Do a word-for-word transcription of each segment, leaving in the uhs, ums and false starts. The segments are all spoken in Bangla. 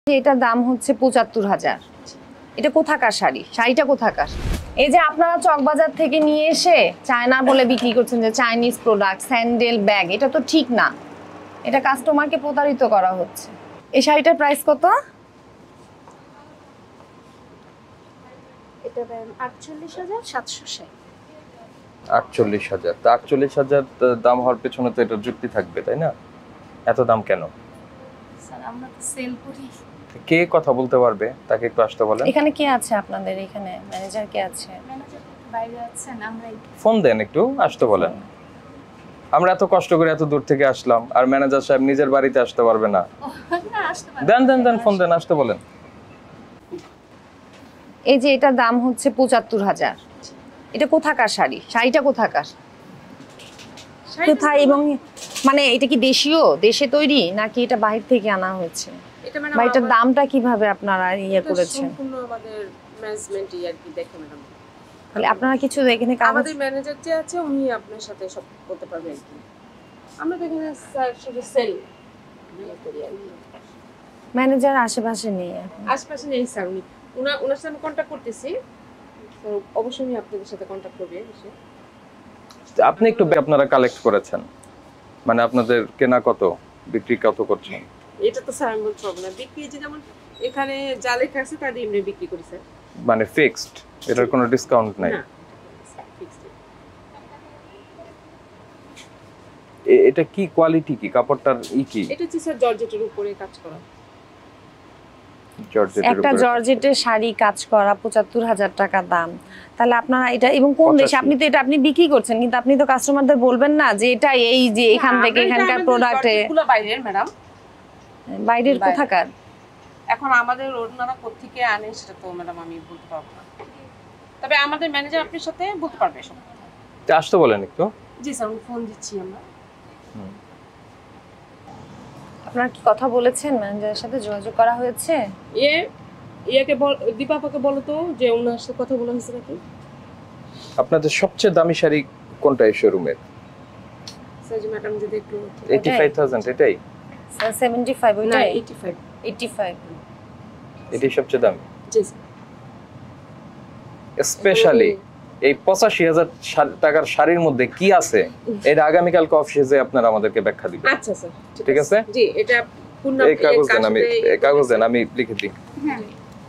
এটার দাম হচ্ছে পঁচাত্তর হাজার। এটা কোথাকার শাড়ি? শাড়িটা কোথাকার? এই যে আপনারা চকবাজার থেকে নিয়ে এসে চায়না বলে বিক্রি করছেন, যে চাইনিজ প্রোডাক্ট, স্যান্ডেল, ব্যাগ, এটা তো ঠিক না। এটা কাস্টমারকে প্রতারিত করা হচ্ছে। এই শাড়িটার প্রাইস কত? এটা দাম আটচল্লিশ হাজার সাতশো ষাট। আটচল্লিশ হাজার। তা আটচল্লিশ হাজার দাম হওয়ার পেছনে তো এটা যুক্তি থাকবে, তাই না? এত দাম কেন? স্যার আমরা তো সেল করি। কে কথা বলতে পারবে তাকে একটু আসতে বলেন। এখানে কে আছে আপনাদের? এখানে ম্যানেজার কে আছে? ম্যানেজার বাইরে আছেন, আমরা ফোন দেন, একটু আসতে বলেন। আমরা এত কষ্ট করে এত দূর থেকে আসলাম, আর ম্যানেজার সাহেব নিজের বাড়িতে আসতে পারবে না? না, আসতে পারবে। দেন দেন দেন ফোন দেন, আসতে বলেন। এই যে এটার দাম হচ্ছে পঁচাত্তর হাজার। এটা কোথাকার শাড়ি? শাড়িটা কোথাকার? কোথায়? এবং মানে এটা কি দেশীয়, দেশে তৈরি, নাকি এটা বাইরে থেকে আনা হয়েছে? এটা মানে বা এটার দামটা কিভাবে আপনারা ইয়ে করেছেন? সম্পূর্ণ আমাদের ম্যানেজমেন্টই আর কি দেখে ম্যাডাম। তাহলে আপনারা কিছু এখানে আমাদের ম্যানেজার যে আছে উনি আপনার সাথে সব করতে পারবে আর কি। আমরা তো এখানে স্যার শুধু সেল করি আর কি। ম্যানেজার আশেপাশে নেই এখন। আশেপাশে নেই স্যার, উনি ওনার ওনার সাথে আমি কন্টাক্ট করতেছি, তো অবশ্যই আমি আপনাদের সাথে কন্টাক্ট করব। এসে আপনি একটু আপনারা কালেক্ট করেছেন, মানে আপনাদের কেনা কত, বিক্রি কত করছেন? এটা তো স্যার আমি বলতে পারবো না। বিক্রি যে যেমন এখানে যা লেখা আছে তা দিয়ে আমরা বিক্রি করি স্যার। মানে ফিক্সড, এটার কোনো ডিসকাউন্ট নাই? না, ফিক্সড। এটা কি কোয়ালিটি, কি কাপড়টার ই কি? এটা হচ্ছে স্যার জর্জেটের উপরে কাজ করা। জর্জেটের একটা উপরে জর্জেটের শাড়ি কাজ করা পঁচাত্তর হাজার টাকা দাম। তাহলে আপনারা এটা, এবং কোন দেশে? আপনি তো এটা আপনি বিক্রি করছেন, কিন্তু আপনি তো কাস্টমারদের বলবেন না যে এটা এই যে এখান থেকে এখানকার প্রোডাক্টে। এগুলো বাইরের ম্যাডাম। বাইরের কোথাকার? এখন আমাদের ওনারা কোত্থেকে আনে সেটা তো ম্যাডাম আমি বলতে পারবো না, তবে আমাদের ম্যানেজার আপনার সাথে বলতে পারবে সব। তা আসতে বলেন একটু। জি স্যার, ফোন দিচ্ছি আমরা। আপনারা কি কথা বলেছেন? ম্যানেজারের সাথে যোগাযোগ করা হয়েছে? এ ইয়াকে বল, দীপাপাকে বলো তো যে ওনার সাথে কথা বলা হয়েছে নাকি। আপনাদের সবচেয়ে দামি শাড়ি কোনটা এই শোরুমের? স্যার জি ম্যাডাম যদি একটু পঁচাশি হাজার, এটাই স্যার পঁচাত্তর ওইটা? না পঁচাশি। পঁচাশি এটাই সবচেয়ে দামি। জি স্যার। স্পেশালি এই পঁচাশি হাজার টাকার শাড়ির মধ্যে কি আছে, এটা আগামীকাল অফিসে আপনারা আমাদেরকে ব্যাখ্যা দিবেন। আচ্ছা স্যার, ঠিক আছে। জি, এটা পূর্ণ এই কাগজ দেন, আমি এই কাগজ দেন, আমি লিখে দিই। হ্যাঁ।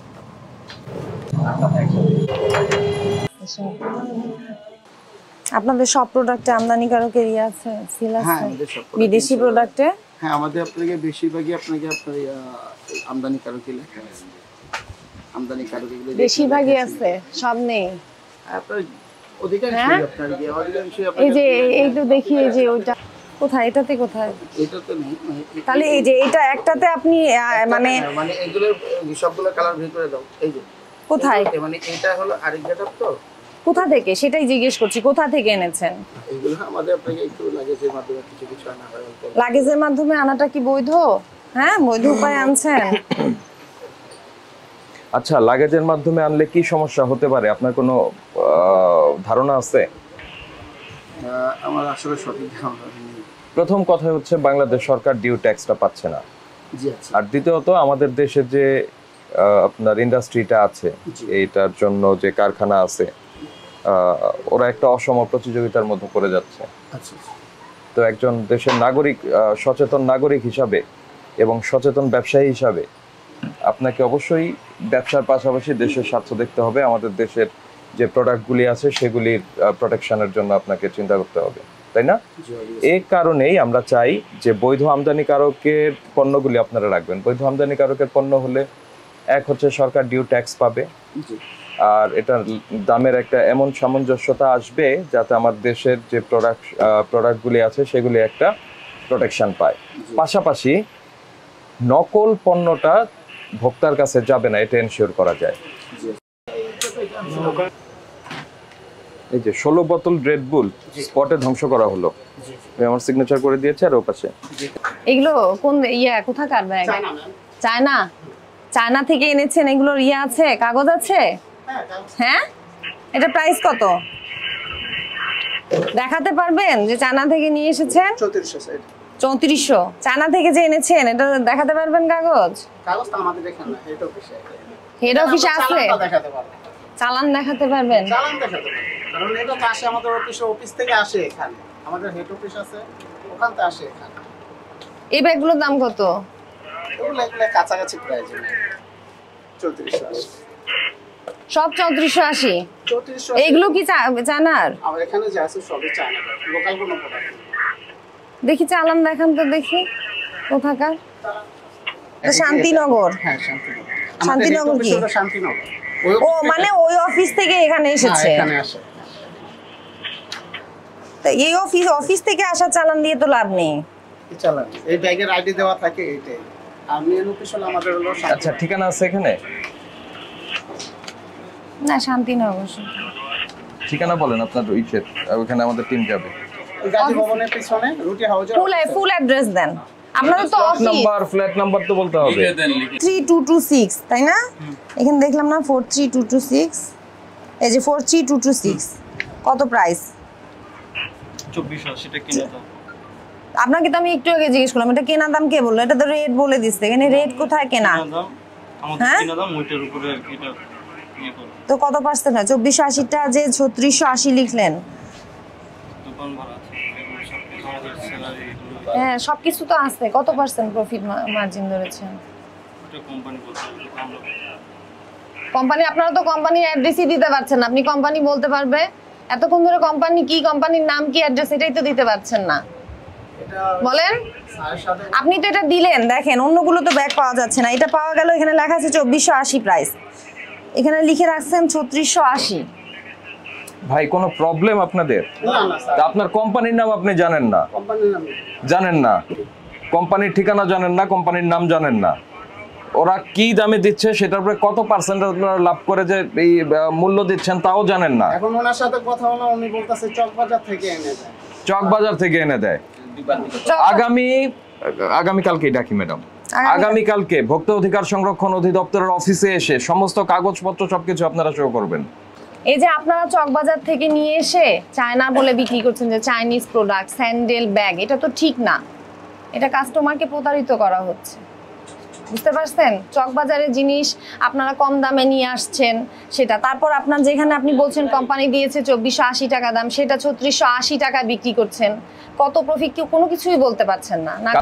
আপনাদের সব প্রোডাক্টে আমদানিকারকের ইয়ে আছে, সিল আছে? হ্যাঁ, আমাদের সব বিদেশি প্রোডাক্টে? হ্যাঁ, আমাদের আপনাকে বেশিরভাগই আপনাকে আপনার আমদানিকারকই লেখা আছে। আমদানিকারকগুলো বেশিরভাগই আছে, সব নেই। আপনার অধিকাংশই আপনার যে অধিকাংশই আপনার এই যে এই তো দেখি, এই যে ওইটা কোথায়? এটাতে কোথায়? এটা তো নেই। তাহলে এই যে এটা একটাতে আপনি মানে মানে এগুলোর সবগুলো কালার বের করে দাও। এই যে কোথায়? মানে এটা হলো আরেক গেটআপ। তো কোথা থেকে সেটাই জিজ্ঞেস করছি, কোথা থেকে এনেছেন? এগুলো আমাদের আপনাকে একটু লাগেজের মাধ্যমে কিছু কিছু আনা হয়। লাগেজের মাধ্যমে আনাটা কি বৈধ? হ্যাঁ, বৈধ উপায়ে আনছেন? আচ্ছা, লাগেজের মাধ্যমে আনলে কি সমস্যা হতে পারে, আপনার কোনো ধারণা আছে? আমার আসলে সঠিক ধারণা নেই। প্রথম কথা হচ্ছে বাংলাদেশ সরকার ডিউ ট্যাক্সটা পাচ্ছে না। জি আচ্ছা। আর দ্বিতীয়ত আমাদের দেশে যে আপনার ইন্ডাস্ট্রিটা আছে, এইটার জন্য যে কারখানা আছে, ওরা একটা অসম প্রতিযোগিতার মধ্যে পড়ে যাচ্ছে। আচ্ছা। তো একজন দেশের নাগরিক, সচেতন নাগরিক হিসাবে এবং সচেতন ব্যবসায়ী হিসাবে আপনাকে অবশ্যই ব্যবসার পাশাপাশি দেশের স্বার্থ দেখতে হবে। আমাদের দেশের যে প্রোডাক্টগুলি আছে সেগুলির প্রোটেকশনের জন্য আপনাকে চিন্তা করতে হবে, তাই না? এই কারণেই আমরা চাই যে বৈধ আমদানিকারকের পণ্যগুলি আপনারা রাখবেন। বৈধ আমদানিকারকের পণ্য হলে এক হচ্ছে সরকার ডিউ ট্যাক্স পাবে, আর এটার দামের একটা এমন সামঞ্জস্যতা আসবে যাতে আমার দেশের যে প্রোডাক্ট প্রোডাক্টগুলি আছে সেগুলি একটা প্রোটেকশন পায়। পাশাপাশি নকল পণ্যটা ভোক্তার কাছে যাবে না, এটা এনশিওর করা যায়। এই যে ষোলো বোতল রেড বুল স্পটে ধ্বংস করা হলো, আমার সিগনেচার করে দিয়েছে। আর ও পাশে এগুলো কোন ইয়া কোথাকার ব্যাগ? চায়না? চায়না থেকে এনেছেন? এগুলোর ইয়ে আছে, কাগজ আছে? হ্যাঁ, এটা প্রাইস কত দেখাতে পারবেন যে চায়না থেকে নিয়ে এসেছেন? চৌত্রিশশো। চৌত্রিশশো চায়না থেকে যে এনেছেন, এটা দেখাতে পারবেন কাগজ? কাগজটা আমাদের এখানে হেড অফিসে। হেড অফিসে আছে? দেখাতে পারবো। চালান দেখাতে পারবেন? চালান দেখাতে পারবো, কারণ এটা তো আসে আমাদের অফিসে, অফিস থেকে আসে এখানে, আমাদের হেড অফিস আছে ওখান থেকে আসে এখানে। এই ব্যাগগুলোর দাম কত? এগুলো এগুলো কাছাকাছি প্রাইস, চৌত্রিশশো আশি। সব চৌত্রিশশো আশি? চৌত্রিশশো। এইগুলো কি চায়নার? আমার এখানে যা আছে সবই চায়না, লোকাল কোনো প্রোডাক্ট। দেখি চালান দেখান তো দেখি কোথাকার। শান্তিনগর? হ্যাঁ শান্তিনগর। শান্তিনগর কি? শান্তিনগর। ও মানে ওই অফিস থেকে এখানে এসেছে? এখানে আসে। তো এই অফিস অফিস থেকে আসা চালান দিয়ে তো লাভ নেই। কি চালান? এই ব্যাগের আইডি দেওয়া থাকে এইটাই। আর মেন অফিস হলো আমাদের হলো। আচ্ছা ঠিকানা আছে এখানে? না শান্তিনগর। ঠিকানা বলেন আপনার ইচ্ছের, ওখানে আমাদের টিম যাবে। গাজী ভবনের পিছনে রুটি হাউজে। ফুল ফুল অ্যাড্রেস দেন আপনারা তো। অফিস নাম্বার, ফ্ল্যাট নাম্বার তো বলতে হবে। থ্রি টু টু সিক্স তাই না? এখানে দেখলাম না four three two two six. এই যে four three two two six. কত প্রাইস? চব্বিশশো আশি টাকা কিনা দাম। আপনাকে তো আমি একটু আগে জিজ্ঞেস করলাম এটা কেনা দাম কে বললো? এটা তো রেট বলে দিচ্ছে। এখানে রেট কোথায় কেনা? দাম আমাদের হ্যাঁ? কিনা দাম ওইটার উপরে আর কি এটা ইয়ে করে। তো কত পার্সেন্ট হয়? চব্বিশশো আশিটা যে ছত্রিশশো আশি লিখলেন। দোকান ভাড়া আছে, এগুলো সব কিছু আমাদের স্যালারি এগুলো হ্যাঁ সবকিছু তো আছে। কত পার্সেন্ট প্রফিট মার্জিন ধরেছেন? এটা কোম্পানি বলতে হবে, আমরা কোম্পানি আপনারা তো কোম্পানির অ্যাড্রেসই দিতে পারছেন না। আপনি কোম্পানি বলতে পারবে? এতক্ষণ ধরে কোম্পানি কি, কোম্পানির নাম কি, অ্যাড্রেস এটাই তো দিতে পারছেন না। বলেন। আপনি তো এটা দিলেন, দেখেন অন্যগুলো তো ব্যাগ পাওয়া যাচ্ছে না। এটা পাওয়া গেল, এখানে লেখা আছে চব্বিশশো আশি প্রাইস, এখানে লিখে রাখছেন ছত্রিশশো আশি। ভাই কোনো প্রবলেম আপনাদের? না না স্যার, তা আপনার কোম্পানির নাম আপনি জানেন না? কোম্পানির নাম জানেন না, কোম্পানির ঠিকানা জানেন না, কোম্পানির নাম জানেন না। ওরা কি দামে দিচ্ছে সেটার উপরে কত পার্সেন্ট আপনারা লাভ করে যে এই আহ, মূল্য দিচ্ছেন তাও জানেন না। এখন ওনার সাথে কথা হলো, উনি বলতেছে চকবাজার থেকে এনে দেয়। চকবাজার থেকে এনে দেয়। আগামী আগামী কালকে ডাকি ম্যাডাম, আগামী কালকে ভোক্তা অধিকার সংরক্ষণ অধিদপ্তরের অফিসে এসে সমস্ত কাগজপত্র সবকিছু আপনারা শো করবেন। এই যে আপনারা চকবাজার থেকে নিয়ে এসে চায়না বলে বিক্রি করছেন, যে চাইনিজ প্রোডাক্ট, স্যান্ডেল, ব্যাগ, এটা তো ঠিক না। এটা কাস্টমারকে প্রতারিত করা হচ্ছে, বুঝতে পারছেন? চকবাজারের জিনিস আপনারা কম দামে নিয়ে আসছেন সেটা, তারপর আপনার যেখানে আপনি বলছেন কোম্পানি দিয়েছে চব্বিশশো আশি টাকা দাম, সেটা ছত্রিশশো আশি টাকা বিক্রি করছেন। কত প্রফিট কেউ কোনো কিছুই বলতে পারছেন না। না